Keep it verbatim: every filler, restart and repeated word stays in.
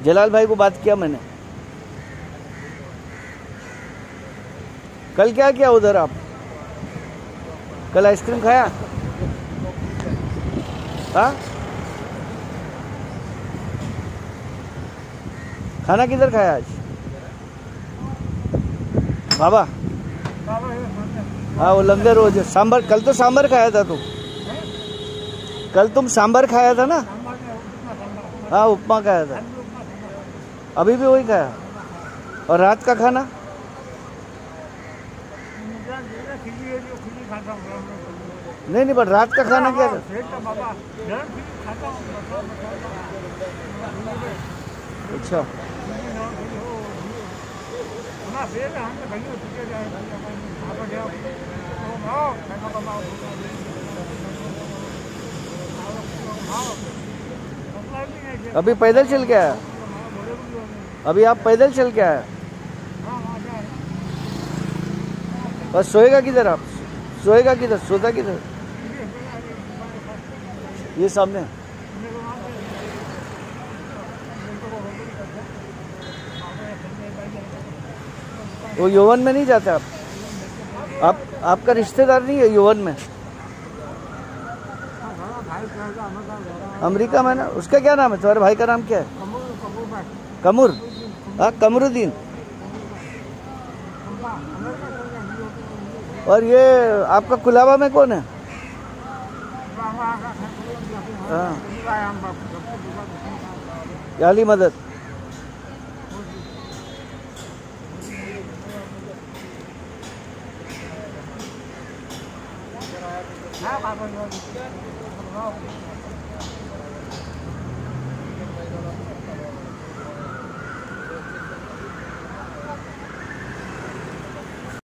जलाल भाई को बात किया मैंने। कल क्या किया उधर आप? कल आइसक्रीम खाया? हाँ, खाना किधर खाया आज? बाबा हाँ, वो लंगर रोज सांबर। कल तो सांबर खाया था तुम, कल तुम सांबर खाया था ना? हाँ, उपमा खाया था। अभी भी वही खाया। और रात का खाना? नहीं नहीं, पर रात का खाना क्या था? अच्छा, अभी पैदल चल के आया? अभी आप पैदल चल के आया? बस सोएगा किधर आप? सोएगा किधर? सोता किधर? ये सामने। वो यौवन में नहीं जाते आप? आप आपका रिश्तेदार नहीं है यौवन में? अमेरिका में ना? उसका क्या नाम है? तुम्हारे भाई का नाम क्या है? कमर? हाँ, कमरुद्दीन। और ये आपका कुलाबा में कौन है? हाँ, अली मदद। हाँ,